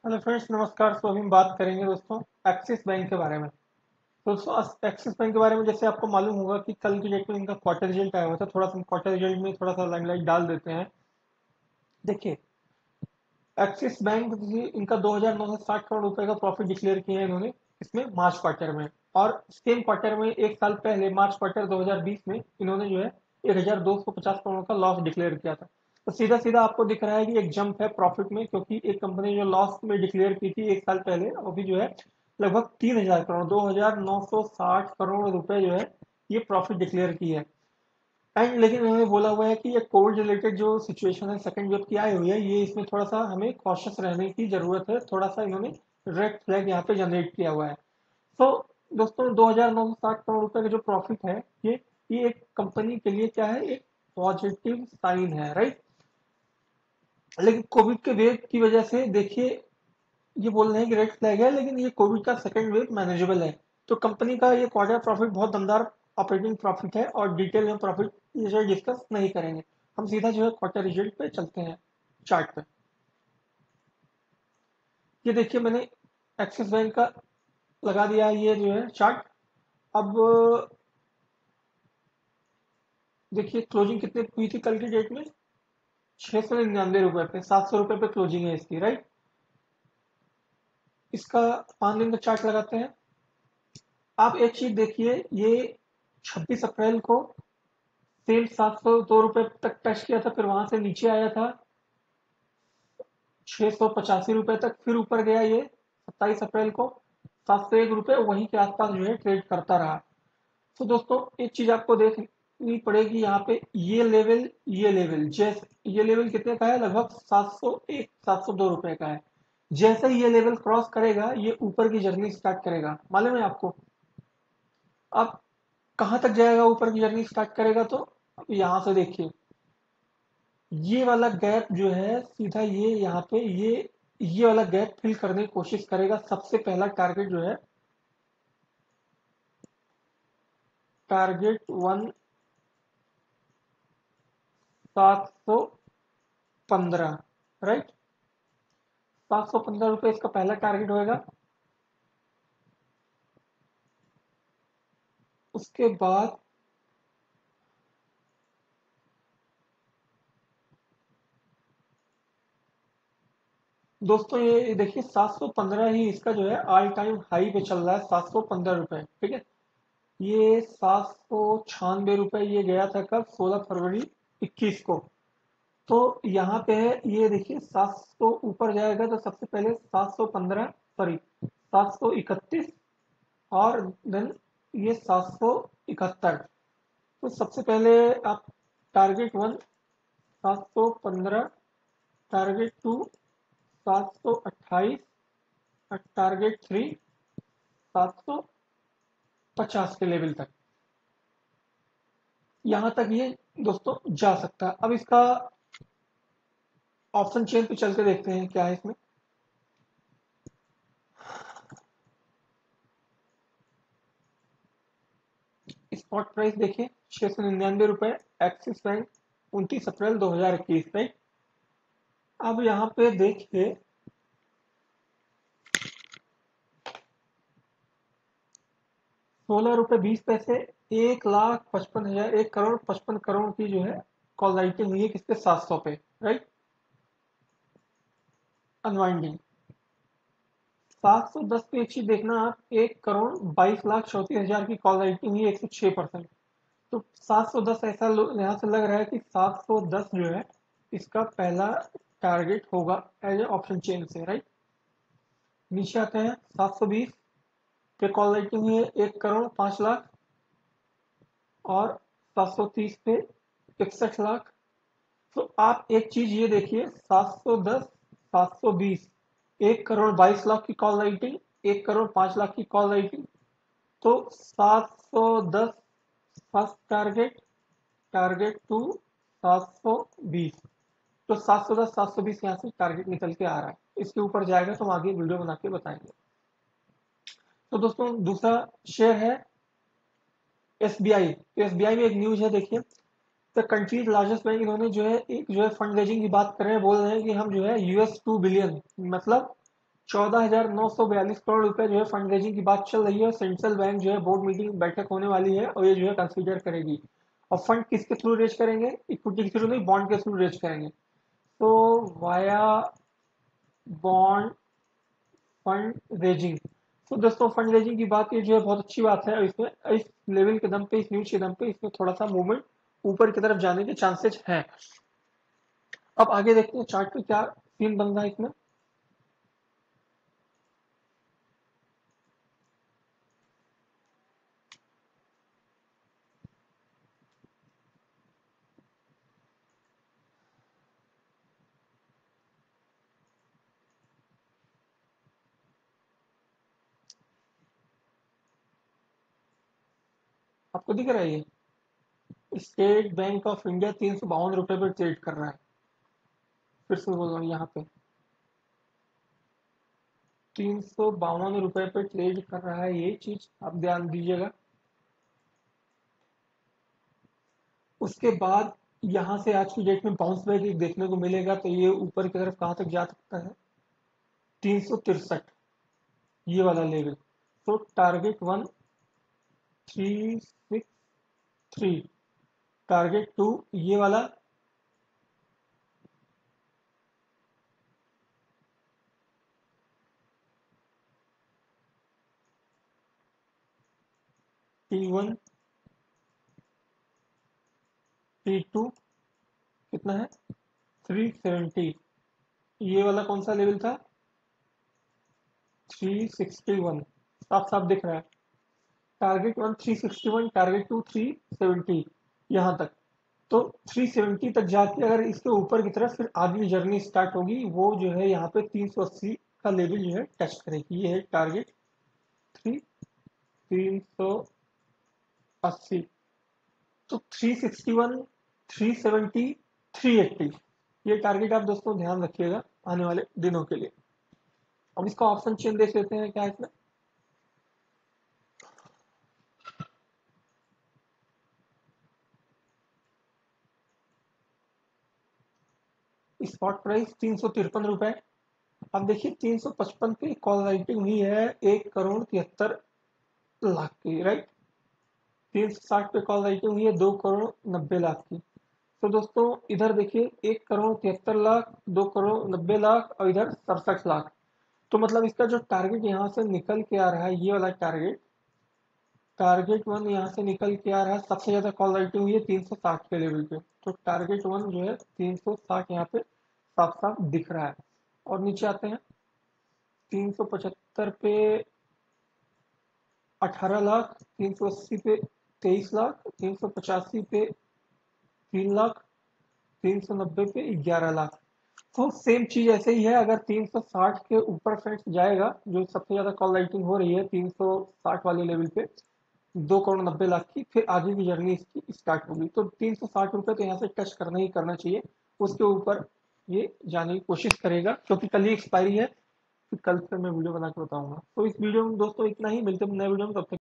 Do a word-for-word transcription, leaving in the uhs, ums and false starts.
Hello friends, नमस्कार। सो अभी हम बात करेंगे दोस्तों एक्सिस बैंक के बारे में। तो दोस्तों अस- एक्सिस बैंक के बारे में जैसे आपको मालूम होगा कि कल की डेट में इनका क्वार्टर रिजल्ट आया हुआ था। थोड़ा सा क्वार्टर रिजल्ट में थोड़ा सा लाइमलाइट डाल देते हैं। देखिए, एक्सिस बैंक जी, इनका दो हजार नौ सौ साठ करोड़ रुपए का प्रॉफिट डिक्लेयर किया है इन्होंने इसमें मार्च क्वार्टर में। और सेम क्वार्टर में एक साल पहले मार्च क्वार्टर दो हजार बीस में इन्होंने जो है एक हजार दो सौ पचास करोड़ का लॉस डिक्लेयर किया था। तो सीधा सीधा आपको दिख रहा है कि एक जंप है प्रॉफिट में, क्योंकि एक कंपनी जो लॉस में डिक्लेयर की थी एक साल पहले, अभी जो है लगभग तीन हजार करोड़, दो हजार नौ सौ साठ करोड़ रुपए जो है ये प्रॉफिट डिक्लेयर की है। एंड लेकिन उन्होंने बोला हुआ है कि ये कोविड रिलेटेड जो सिचुएशन है सेकंड वेव की आई हुई है, ये इसमें थोड़ा सा हमें कॉशियस रहने की जरूरत है। थोड़ा सा इन्होंने रेड फ्लैग यहाँ पे जनरेट किया हुआ है। तो दोस्तों दो हजार नौ सौ साठ करोड़ रुपए का जो प्रॉफिट है, ये ये एक कंपनी के लिए क्या है, एक पॉजिटिव साइन है, राइट। लेकिन कोविड के वेव की वजह से देखिए, ये बोल रहे हैं कि रेड फ्लैग है, लेकिन ये कोविड का सेकंड वेव मैनेजेबल है। तो कंपनी का ये क्वार्टर प्रॉफिट बहुत दमदार ऑपरेटिंग प्रॉफिट है, और डिटेल में प्रॉफिट ये डिस्कस नहीं करेंगे। हम सीधा जो है क्वार्टर रिजल्ट पे चलते हैं, चार्ट पे। ये देखिए, मैंने एक्सिस बैंक का लगा दिया है ये जो है चार्ट। अब देखिए क्लोजिंग कितने हुई थी कल की डेट में, छह सौ निन्यानवे रुपए पे, सात सौ रुपए पे क्लोजिंग है इसकी, राइट। इसका पांच दिन का चार्ट लगाते हैं। आप एक चीज देखिए, ये छब्बीस अप्रैल को सेल सात सौ दो रुपए तक टच किया था, फिर वहां से नीचे आया था छह सौ पचासी रुपए तक, फिर ऊपर गया ये सत्ताईस अप्रैल को सात सौ एक रुपए, वहीं के आसपास जो है ट्रेड करता रहा। तो दोस्तों एक चीज आपको देखनी पड़ेगी यहाँ पे, ये लेवल ये लेवल जैसे ये लेवल कितने का है, लगभग सात सौ एक सात सौ दो रुपए का है। जैसे ही ये लेवल क्रॉस करेगा, ये ऊपर की जर्नी स्टार्ट करेगा, मालूम है आपको। अब कहां तक जाएगा, ऊपर की जर्नी स्टार्ट करेगा तो अब यहां से देखिए, ये वाला गैप जो है सीधा ये यहाँ पे ये ये वाला गैप फिल करने की कोशिश करेगा। सबसे पहला टारगेट जो है, टारगेट वन सात सौ पंद्रह, राइट। सात सौ पंद्रह रुपए इसका पहला टारगेट होएगा। उसके बाद दोस्तों ये देखिए, सात सौ पंद्रह ही इसका जो है ऑल टाइम हाई पे चल रहा है, सात सौ पंद्रह रुपए, ठीक है। ये सात सौ छियानवे रुपए ये गया था कब, सोलह फरवरी इक्कीस को। तो यहाँ पे है, ये देखिए सात सौ ऊपर जाएगा तो सबसे पहले सात सौ पंद्रह, सॉरी सात सौ इकतीस, और देन ये सात सौ इकहत्तर। तो सबसे पहले आप टारगेट वन सात सौ पंद्रह, टारगेट टू सात सौ अट्ठाईस, और टारगेट थ्री सात सौ पचास के लेवल तक, यहां तक ये दोस्तों जा सकता है। अब इसका ऑप्शन चेन पे चल के देखते हैं क्या है इसमें। स्पॉट प्राइस देखिए, छह सौ निन्यानवे रुपए, एक्सिस बैंक, उनतीस अप्रैल दो हजार इक्कीस, राइट। अब यहाँ पे देखिए, सोलह रुपए बीस पैसे, एक लाख पचपन हजार एक करोड़ पचपन करोड़ की जो है कॉल राइटिंग हुई है किसपे, सात सौ पे, राइट। अनवाइंडिंग सात सौ दस पे एक चीज देखना आप, एक करोड़ बाईस लाख चौतीस हजार की कॉल राइटिंग हुई है, एक सौ छह परसेंट। तो सात सौ दस ऐसा यहाँ से लग रहा है कि सात सौ दस जो है इसका पहला टारगेट होगा एज ए ऑप्शन चेन से, राइट। नीचे आते हैं, सात सौ बीस पे कॉल राइटिंग हुई है एक करोड़ पांच लाख, और सात सौ तीस पे इकसठ लाख। तो आप एक चीज ये देखिए, सात सौ दस, सात सौ बीस, एक करोड़ बाईस लाख की कॉल राइटिंग, एक करोड़ पांच लाख की कॉल राइटिंग। तो सात सौ दस, फर्स्ट टारगेट, टारगेट टू सात सौ बीस। तो सात सौ दस, सात सौ बीस यहाँ से टारगेट निकल के आ रहा है। इसके ऊपर जाएगा तो हम आगे वीडियो बना के बताएंगे। तो दोस्तों दूसरा शेयर है एसबीआई। तो एसबीआई में एक न्यूज है, देखिए। द कंट्रीज लार्जेस्ट बैंक, इन्होंने जो है एक जो है फंड रेजिंग की बात कर रहे हैं, बोल रहे हैं कि हम जो है यूएस टू बिलियन, मतलब चौदह हजार नौ सौ बयालीस करोड़ रुपए जो है फंड रेजिंग की बात चल रही है। सेंट्रल बैंक जो है बोर्ड मीटिंग बैठक होने वाली है और ये जो है कंसीडर करेगी। और फंड किसके थ्रू रेज करेंगे? इक्विटी के थ्रू नहीं, बॉन्ड के थ्रू रेज करेंगे। तो वाया बॉन्ड फंड रेजिंग। तो दोस्तों फंड रेजिंग की बात ये जो है बहुत अच्छी बात है, और इसमें इस लेवल के दम पे, इस न्यूज के दम पे इसमें थोड़ा सा मूवमेंट ऊपर की तरफ जाने के चांसेस हैं। अब आगे देखते हैं चार्ट पे क्या सीन बन रहा है इसमें। आपको दिख रहा है ये स्टेट बैंक ऑफ इंडिया तीन सौ बावन रुपए पर ट्रेड कर रहा है। फिर से बोल रहा हूँ यहाँ पे तीन सौ बावन रुपए पे ट्रेड कर रहा है, ये चीज आप ध्यान दीजिएगा। उसके बाद यहाँ से आज की डेट में बाउंस बैक एक देखने को मिलेगा, तो ये ऊपर की तरफ कहाँ तक जा सकता है? तीन सौ तिरसठ, ये वाला लेवल। तो target one three six three, target two ये वाला टी वन, टी टू कितना है? Three seventy. ये वाला कौन सा लेवल था? Three sixty one. साफ साफ दिख रहा है। Target one three sixty one, target two three seventy, यहाँ तक। तो थ्री सेवेंटी तक जाके अगर इसके ऊपर की तरफ फिर आगे जर्नी स्टार्ट होगी, वो जो है यहाँ पे तीन सौ अस्सी का लेवल जो है टच करेगी। ये है टारगेट थ्री तीन सौ अस्सी। तो three sixty one, three seventy, three eighty, ये टारगेट आप दोस्तों ध्यान रखिएगा आने वाले दिनों के लिए। अब इसका ऑप्शन चेन देख लेते हैं क्या है इसमें। स्पॉट प्राइस तीन सौ तिरपन रुपए। अब देखिए तीन सौ पचपन पे कॉल राइटिंग हुई है एक करोड़ तिहत्तर लाख की, राइट। तीन सौ साठ पे कॉल राइटिंग हुई है दो करोड़ नब्बे लाख की। तो दोस्तों इधर देखिए एक करोड़ तिहत्तर लाख, दो करोड़ नब्बे लाख, और इधर सड़सठ लाख। तो मतलब इसका जो टारगेट यहाँ से निकल के आ रहा है, ये वाला टारगेट, टारगेट वन यहाँ से निकल के आ रहा है। सबसे ज्यादा कॉल राइटिंग हुई है तीन सौ साठ के लेवल पे, तो टारगेट वन जो है तीन सौ साठ यहाँ पे साफ साफ दिख रहा है। और नीचे आते हैं तीन सौ पचहत्तर पे अठारह लाख, तीन सौ अस्सी पे तेईस लाख, तीन सौ पचासी पे तीन लाख, तीन सौ नब्बे पे ग्यारह लाख। तो सेम चीज ऐसे ही है। अगर तीन सौ साठ के ऊपर फ्रेंड्स जाएगा, जो सबसे ज्यादा कॉल राइटिंग हो रही है तीन सौ साठ वाले लेवल पे, दो करोड़ नब्बे लाख की, फिर आगे की जर्नी इसकी स्टार्ट होगी। तो तीन सौ साठ रुपए तो यहाँ से टच करना ही करना चाहिए। उसके ऊपर ये जाने की कोशिश करेगा, क्योंकि कल ही एक्सपायरी है। फिर कल से मैं वीडियो बना के बताऊंगा। तो इस वीडियो में दोस्तों इतना ही, मिलते हैं नए वीडियो में, तब तक